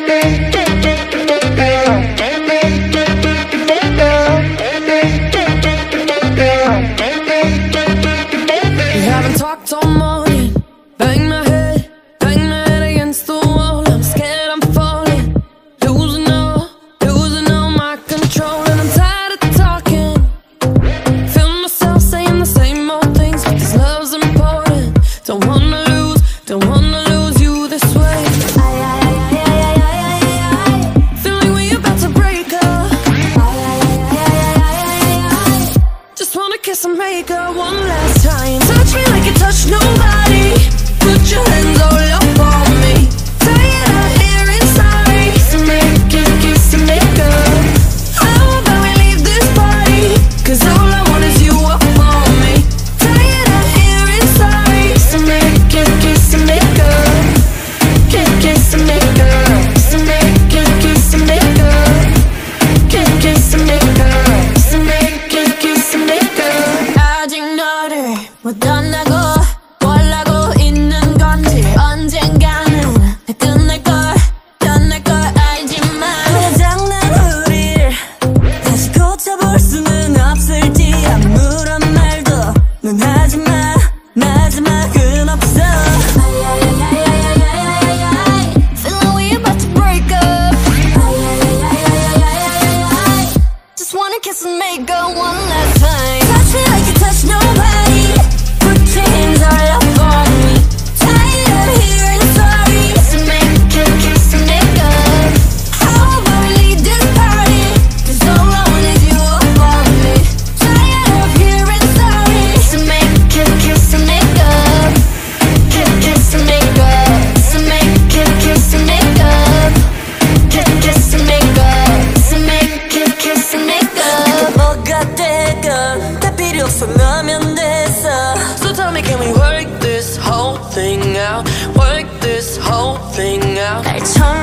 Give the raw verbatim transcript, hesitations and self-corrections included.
haven't talked all morning. Bang my head, bang my head against the wall. I'm scared I'm falling, losing all, losing all my control. And I'm tired of talking, feel myself saying the same old things, but this love's important. Don't wanna lose, don't wanna lose you this way. Feel like we about to break up. Just wanna kiss and make up one last time. Touch me like you touch nobody. Put your hands all up on me. Tired of hearing sorry. So make it, kiss and make up. How about we leave this party? Cause all I want is you up on me. Tired of hearing sorry. So make it, kiss and make up. Kiss, kiss and make up. So make it, kiss and make up. Kiss, kiss and make up. So make it, kiss and make up. 아직 너를 못 떠나고 원하고 있는 건지 언젠가는 끝날걸 떠날걸 알지만 고장난 우릴 다시 고쳐볼 수는 없을지 아무런 말도 넌 하지마 마지막은 없어. Feel like we about to break up. Just wanna kiss and make up one last time. Touch me like you touch nobody. Put your hands all up on me. Tired of hearing sorry. So make it, kiss and make up. How about we leave this party? Cause all I want is you up on me. Tired of hearing sorry. So make it, kiss and make up. Kiss, kiss and make up. So make it, kiss and make up. Kiss, kiss and make up. So make it, kiss and make up. 뭐가 되건 다 필요 없어 너면 됐어. So tell me, can we work this whole thing out? Work this whole thing out. 날 처음